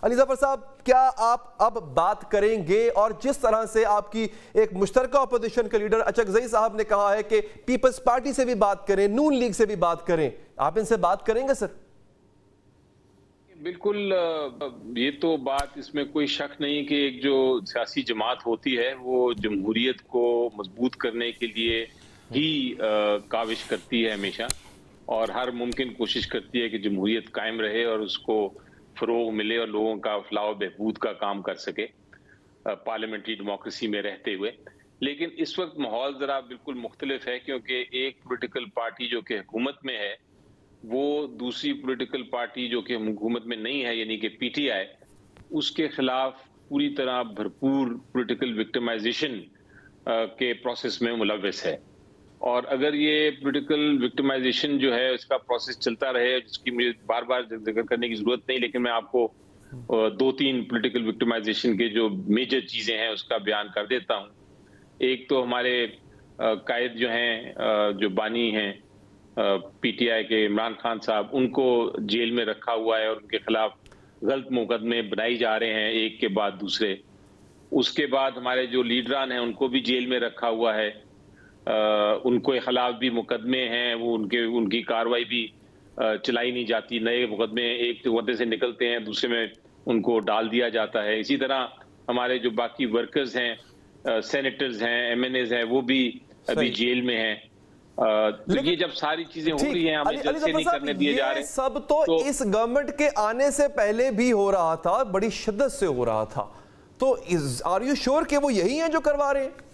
علی ظفر صاحب، کیا آپ اب بات کریں گے؟ اور جس طرح سے آپ کی ایک مشترکہ اپوزیشن کے لیڈر اچکزئی صاحب نے کہا ہے کہ پیپلز پارٹی سے بھی بات کریں، نون لیگ سے بھی بات کریں، آپ ان سے بات کریں گے سر؟ بالکل، یہ تو بات اس میں کوئی شک نہیں کہ ایک جو سیاسی جماعت ہوتی ہے وہ جمہوریت کو مضبوط کرنے کے لیے ہی کاوش کرتی ہے ہمیشہ، اور ہر ممکن کوشش کرتی ہے کہ جمہوریت قائم رہے اور اس کو فروغ ملے اور لوگوں کا فلاح و بہبود کا کام کر سکے پارلیمنٹری ڈیموکریسی میں رہتے ہوئے۔ لیکن اس وقت ماحول ذرا بالکل مختلف ہے، کیونکہ ایک پولیٹیکل پارٹی جو کہ حکومت میں ہے وہ دوسری پولیٹیکل پارٹی جو کہ حکومت میں نہیں ہے یعنی کہ پی ٹی آئی، اس کے خلاف پوری طرح بھرپور پولیٹیکل وکٹمائزیشن کے پروسیس میں ملوث ہے۔ اور اگر یہ پولیٹیکل وکٹمائزیشن جو ہے اس کا پروسیس چلتا رہے، جس کی مجھے بار بار ذکر کرنے کی ضرورت نہیں، لیکن میں آپ کو دو تین پولیٹیکل وکٹمائزیشن کے جو میجر چیزیں ہیں اس کا بیان کر دیتا ہوں۔ ایک تو ہمارے قائد جو ہیں، جو بانی ہیں پی ٹی آئی کے، عمران خان صاحب، ان کو جیل میں رکھا ہوا ہے اور ان کے خلاف غلط مقدمے بنائی جا رہے ہیں ایک کے بعد دوسرے۔ اس کے بعد ہمارے جو لیڈران ہیں ان کو بھی جیل میں رکھا ہوا ہے، ان کے خلاف بھی مقدمے ہیں، وہ ان کی کاروائی بھی چلائی نہیں جاتی، نئے مقدمے ایک عہدے سے نکلتے ہیں دوسرے میں ان کو ڈال دیا جاتا ہے۔ اسی طرح ہمارے جو باقی ورکرز ہیں، سینیٹرز ہیں، ایم این ایز ہیں، وہ بھی ابھی جیل میں ہیں۔ یہ جب ساری چیزیں ہو رہی ہیں، ہمیں جلد سے نہیں کرنے دیے جا رہے۔ سب تو اس گورنمنٹ کے آنے سے پہلے بھی ہو رہا تھا، بڑی شدت سے ہو رہا تھا، تو آر یو شور کہ وہ یہی ہیں جو کروا رہے ہیں؟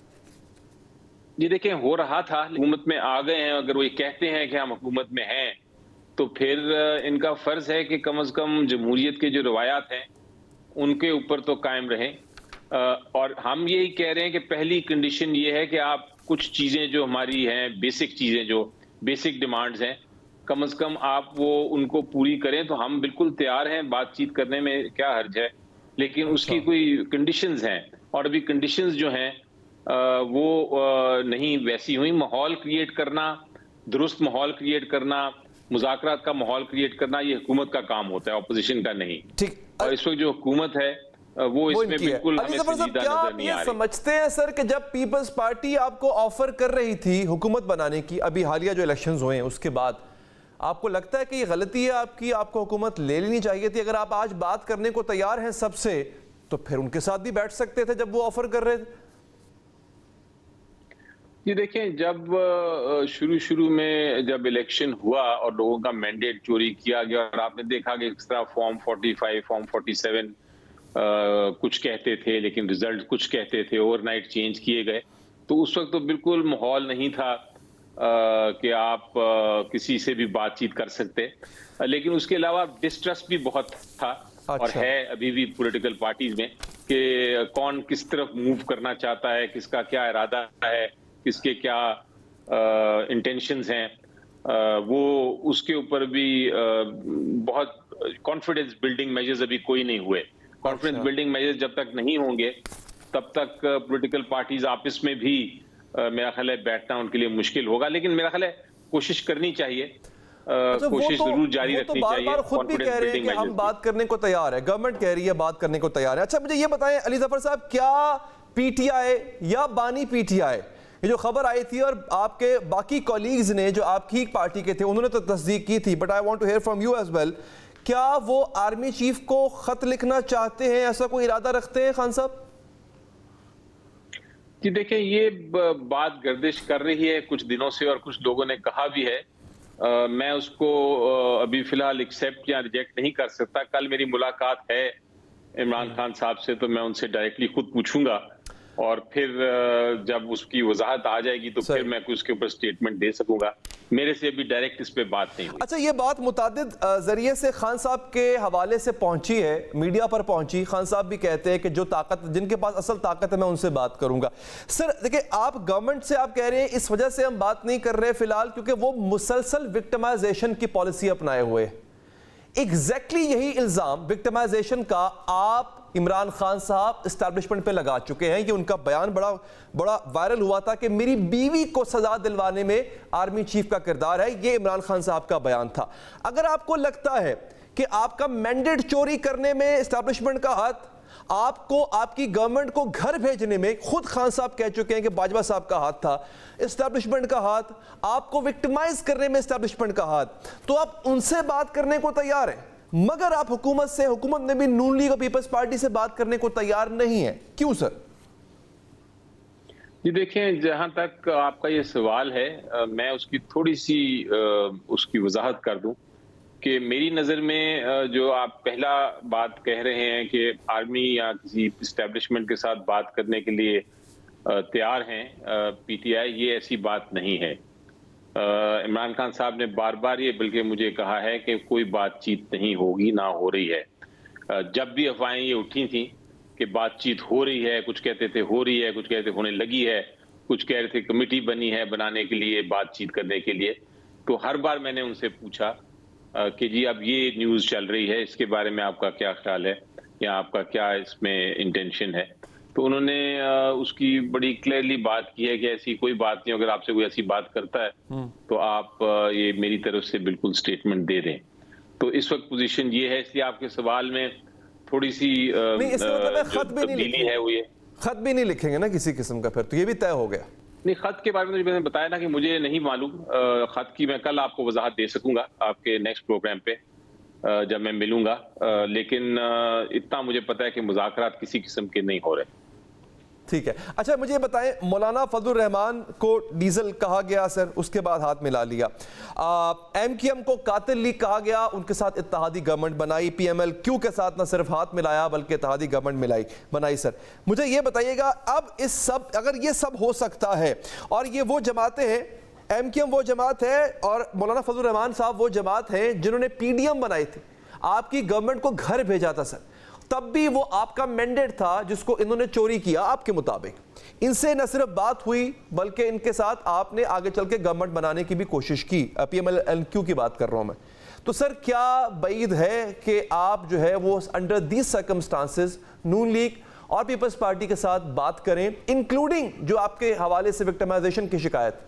جی دیکھیں، ہو رہا تھا، حکومت میں آ گئے ہیں، اگر وہ یہ کہتے ہیں کہ ہم حکومت میں ہیں تو پھر ان کا فرض ہے کہ کم از کم جمہوریت کے جو روایات ہیں ان کے اوپر تو قائم رہیں۔ اور ہم یہی کہہ رہے ہیں کہ پہلی کنڈیشن یہ ہے کہ آپ کچھ چیزیں جو ہماری ہیں، بیسک چیزیں جو بیسک ڈیمانڈز ہیں، کم از کم آپ وہ ان کو پوری کریں، تو ہم بالکل تیار ہیں، بات چیت کرنے میں کیا حرج ہے، لیکن اس کی کوئی کنڈیشنز ہیں، اور ابھی کنڈیشنز جو ہیں وہ نہیں ویسی ہوئی۔ ماحول کریٹ کرنا، درست ماحول کریٹ کرنا، مذاکرات کا ماحول کریٹ کرنا، یہ حکومت کا کام ہوتا ہے، اپوزیشن کا نہیں۔ اور اس وقت جو حکومت ہے وہ اس میں بالکل ہمیں سنجیدہ نظر نہیں آ رہی۔ سمجھتے ہیں سر کہ جب پیپلز پارٹی آپ کو آفر کر رہی تھی حکومت بنانے کی، ابھی حالیہ جو الیکشنز ہوئے ہیں اس کے بعد، آپ کو لگتا ہے کہ یہ غلطی ہے آپ کی، آپ کو حکومت لے لینی چاہیے تھی؟ اگر آپ آج بات کرنے کو تیار ہیں سب سے، تو پھر ان کے ساتھ بھی بیٹھ سکتے تھے جب وہ آفر کر رہے تھے۔ یہ دیکھیں، جب شروع میں جب الیکشن ہوا اور لوگوں کا مینڈیٹ چوری کیا گیا، اور آپ نے دیکھا کہ اس طرح فارم 45، فارم 47 کچھ کہتے تھے لیکن ریزلٹ کچھ کہتے تھے، اوور نائٹ چینج کیے گئے، تو اس وقت تو بالکل ماحول نہیں تھا کہ آپ کسی سے بھی بات چیت کر سکتے۔ لیکن اس کے علاوہ ڈسٹرسٹ بھی بہت تھا، اور ہے ابھی بھی پولیٹیکل پارٹیز میں، کہ کون کس طرف موو کرنا چاہتا ہے، کس کا کیا ارادہ ہے، کس کے کیا انٹینشنز ہیں، وہ اس کے اوپر بھی بہت کانفیڈنس بلڈنگ میجرز ابھی کوئی نہیں ہوئے۔ کانفیڈنس بلڈنگ میجرز جب تک نہیں ہوں گے تب تک پولیٹیکل پارٹیز آپس میں بھی میرا خیال ہے بیٹھنا ان کے لیے مشکل ہوگا، لیکن میرا خیال ہے کوشش کرنی چاہیے، کوشش ضرور جاری رکھنی چاہیے۔ بار خود بھی کہہ رہے ہیں کہ ہم بات کرنے کو تیار ہے، گورنمنٹ کہہ رہی ہے بات کرنے کو تیار ہے۔ اچھا مجھے یہ بتائیں علی ظفر صاحب، کیا پی ٹی آئی یا بانی پی ٹی آئی، یہ جو خبر آئی تھی اور آپ کے باقی کولیگز نے جو آپ کی پارٹی کے تھے انہوں نے تو تصدیق کی تھی، but I want to hear from you as well, کیا وہ آرمی چیف کو خط لکھنا چاہتے ہیں، ایسا کوئی ارادہ رکھتے ہیں خان صاحب؟ جی دیکھیں، یہ بات گردش کر رہی ہے کچھ دنوں سے، اور کچھ لوگوں نے کہا بھی ہے، میں اس کو ابھی فی الحال ایکسیپٹ یا ریجیکٹ نہیں کر سکتا۔ کل میری ملاقات ہے عمران خان صاحب سے، تو میں ان سے ڈائریکٹلی خود پوچھوں گا، اور پھر جب اس کی وضاحت آ جائے گی تو پھر میں اس کے اوپر سٹیٹمنٹ دے سکوں گا۔ میرے سے ابھی ڈائریکٹ اس پہ بات نہیں ہوئی۔ اچھا، یہ بات متعدد ذریعے سے خان صاحب کے حوالے سے پہنچی ہے، میڈیا پر پہنچی، خان صاحب بھی کہتے ہیں کہ جو طاقت، جن کے پاس اصل طاقت ہے میں ان سے بات کروں گا۔ سر دیکھیں، آپ گورنمنٹ سے آپ کہہ رہے ہیں اس وجہ سے ہم بات نہیں کر رہے فی الحال کیونکہ وہ مسلسل وکٹمائزیشن کی پالیسی اپنائے ہوئے۔ ایگزیکٹلی یہی الزام وکٹمائزیشن کا آپ عمران خان صاحب اسٹیبلشمنٹ پہ لگا چکے ہیں۔ یہ ان کا بیان بڑا وائرل ہوا تھا کہ میری بیوی کو سزا دلوانے میں آرمی چیف کا کردار ہے، یہ عمران خان صاحب کا بیان تھا۔ اگر آپ کو لگتا ہے کہ آپ کا مینڈیٹ چوری کرنے میں اسٹیبلشمنٹ کا ہاتھ، آپ کو آپ کی گورنمنٹ کو گھر بھیجنے میں خود خان صاحب کہہ چکے ہیں کہ باجوہ صاحب کا ہاتھ تھا، اسٹیبلشمنٹ کا ہاتھ، آپ کو وکٹمائز کرنے میں اسٹیبلشمنٹ کا ہاتھ، تو آپ ان سے بات کرنے کو تیار ہیں، مگر آپ حکومت نے بھی نون لیگ اور پیپلز پارٹی سے بات کرنے کو تیار نہیں ہے، کیوں سر؟ جی دیکھیں، جہاں تک آپ کا یہ سوال ہے، میں اس کی تھوڑی سی اس کی وضاحت کر دوں کہ میری نظر میں جو آپ پہلا بات کہہ رہے ہیں کہ آرمی یا کسی اسٹیبلشمنٹ کے ساتھ بات کرنے کے لیے تیار ہیں پی ٹی آئی، یہ ایسی بات نہیں ہے۔ عمران خان صاحب نے بار بار یہ بلکہ مجھے کہا ہے کہ کوئی بات چیت نہیں ہوگی، نہ ہو رہی ہے۔ جب بھی افواہیں یہ اٹھی تھیں کہ بات چیت ہو رہی ہے، کچھ کہتے تھے ہو رہی ہے، کچھ کہتے ہونے لگی ہے، کچھ کہہ رہے تھے کمیٹی بنی ہے بنانے کے لیے، بات چیت کرنے کے لیے، تو ہر بار میں نے ان سے پوچھا کہ جی اب یہ نیوز چل رہی ہے، اس کے بارے میں آپ کا کیا خیال ہے یا آپ کا کیا اس میں انٹینشن ہے؟ تو انہوں نے اس کی بڑی کلیئرلی بات کی ہے کہ ایسی کوئی بات نہیں، اگر آپ سے کوئی ایسی بات کرتا ہے تو آپ یہ میری طرف سے بالکل سٹیٹمنٹ دے دیں۔ تو اس وقت پوزیشن یہ ہے، اس لیے آپ کے سوال میں تھوڑی سی تبدیلی ہے، وہ یہ خط بھی نہیں لکھیں گے نا کسی قسم کا، پھر تو یہ بھی طے ہو گیا؟ نہیں، خط کے بارے میں میں نے بتایا نا کہ مجھے نہیں معلوم، خط کی میں کل آپ کو وضاحت دے سکوں گا آپ کے نیکسٹ پروگرام پہ جب میں ملوں گا، لیکن اتنا مجھے پتا ہے کہ مذاکرات کسی قسم کے نہیں ہو رہے۔ ٹھیک ہے، اچھا مجھے بتائیں، مولانا فضل الرحمان کو ڈیزل کہا گیا سر، اس کے بعد ہاتھ ملا لیا، ایم کیو ایم کو قاتل لیگ کہا گیا، ان کے ساتھ اتحادی گورنمنٹ بنائی، پی ایم ایل کیو کے ساتھ نہ صرف ہاتھ ملایا بلکہ اتحادی گورنمنٹ بنائی۔ سر مجھے یہ بتائیے گا، اب اگر یہ سب ہو سکتا ہے اور یہ وہ جماعتیں ہیں، ایم کیو ایم وہ جماعت ہے اور مولانا فضل الرحمان صاحب وہ جماعت ہیں جنہوں نے پی ڈی ایم بنائی تھی، آپ کی گورنمنٹ کو گھر بھیجا تھا سر، تب بھی وہ آپ کا مینڈیٹ تھا جس کو انہوں نے چوری کیا آپ کے مطابق، ان سے نہ صرف بات ہوئی بلکہ ان کے ساتھ آپ نے آگے چل کے گورنمنٹ بنانے کی بھی کوشش کی، پی ایم ایل کیو کی بات کر رہا ہوں میں، تو سر کیا بعید ہے کہ آپ جو ہے وہ under these circumstances Noon League اور پیپلز پارٹی کے ساتھ بات کریں، انکلوڈنگ جو آپ کے حوالے سے وکٹمائزیشن کی شکایت؟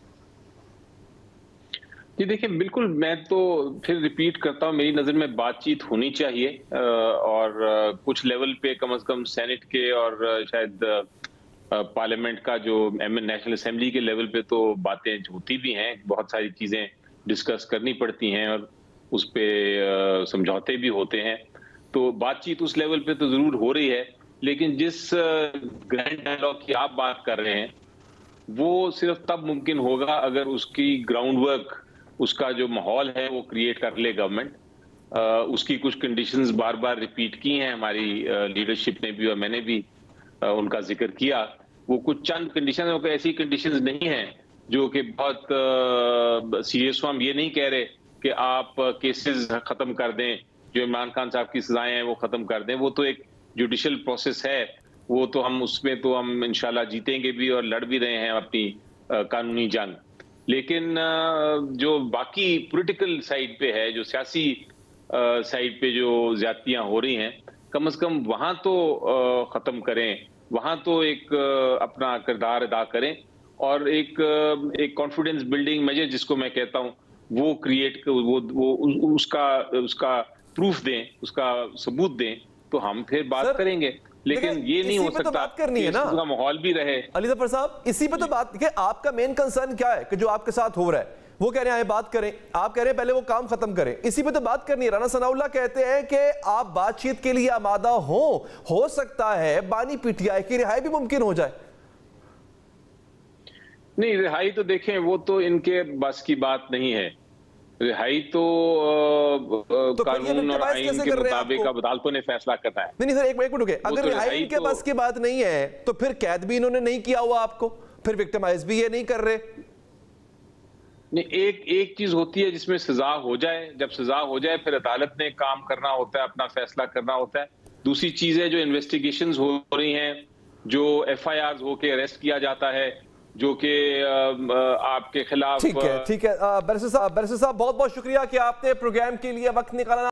جی دیکھیں، بالکل، میں تو پھر ریپیٹ کرتا ہوں، میری نظر میں بات چیت ہونی چاہیے، اور کچھ لیول پہ کم از کم سینٹ کے اور شاید پارلیمنٹ کا جو نیشنل اسمبلی کے لیول پہ تو باتیں ہوتی بھی ہیں، بہت ساری چیزیں ڈسکس کرنی پڑتی ہیں اور اس پہ سمجھوتے بھی ہوتے ہیں، تو بات چیت اس لیول پہ تو ضرور ہو رہی ہے، لیکن جس گرینڈ ڈائیلاگ کی آپ بات کر رہے ہیں وہ صرف تب ممکن ہوگا اگر اس کی گراؤنڈ ورک، اس کا جو ماحول ہے وہ کریٹ کر لے گورنمنٹ۔ اس کی کچھ کنڈیشنز بار بار ریپیٹ کی ہیں ہماری لیڈرشپ نے بھی اور میں نے بھی ان کا ذکر کیا، وہ کچھ چند کنڈیشن ہیں، ایسی کنڈیشنز نہیں ہیں جو کہ بہت سیریس ہو، ہم یہ نہیں کہہ رہے کہ آپ کیسز ختم کر دیں، جو عمران خان صاحب کی سزائیں ہیں وہ ختم کر دیں، وہ تو ایک جوڈیشل پروسیس ہے، وہ تو ہم اس میں تو ہم انشاءاللہ جیتیں گے بھی اور لڑ بھی رہے ہیں اپنی قانونی جنگ، لیکن جو باقی پولیٹیکل سائیڈ پہ ہے، جو سیاسی سائیڈ پہ جو زیادتیاں ہو رہی ہیں، کم از کم وہاں تو ختم کریں، وہاں تو ایک اپنا کردار ادا کریں اور ایک کانفیڈنس بلڈنگ میجر جس کو میں کہتا ہوں وہ کریٹ، وہ اس کا پروف دیں، اس کا ثبوت دیں، تو ہم پھر بات کریں گے، لیکن یہ نہیں ہو سکتا کہ اس کا ماحول بھی رہے۔ علی ظفر صاحب، اسی پہ تو بات کہ آپ کا مین کنسرن کیا ہے کہ جو آپ کے ساتھ ہو رہا ہے، وہ کہہ رہے ہیں بات کریں، آپ کہہ رہے ہیں پہلے وہ کام ختم کریں، اسی پہ تو بات کرنی ہے۔ رانا ثناء اللہ کہتے ہیں کہ آپ بات چیت کے لیے آمادہ ہو سکتا ہے بانی پی ٹی آئی کی رہائی بھی ممکن ہو جائے۔ نہیں، رہائی تو دیکھیں وہ تو ان کے بس کی بات نہیں ہے، رہائی تو قانون اور آئین کے مطابق عدالتوں نے فیصلہ کرنا ہے۔ نہیں سر، ایک منٹ رکے، اگر رہائی ان کے بس کی بات نہیں ہے تو پھر قید بھی انہوں نے نہیں کیا ہوا آپ کو، پھر وکٹمائز بھی یہ نہیں کر رہے۔ نہیں، ایک چیز ہوتی ہے جس میں سزا ہو جائے، جب سزا ہو جائے پھر عدالت نے کام کرنا ہوتا ہے، اپنا فیصلہ کرنا ہوتا ہے۔ دوسری چیز ہے جو انویسٹیگیشنز ہو رہی ہیں، جو ایف آئی آرز ہو کے اریسٹ کیا جاتا ہے، جو کہ آپ کے خلاف۔ ٹھیک ہے بیرسٹر صاحب بہت بہت شکریہ کہ آپ نے پروگرام کے لیے وقت نکالا۔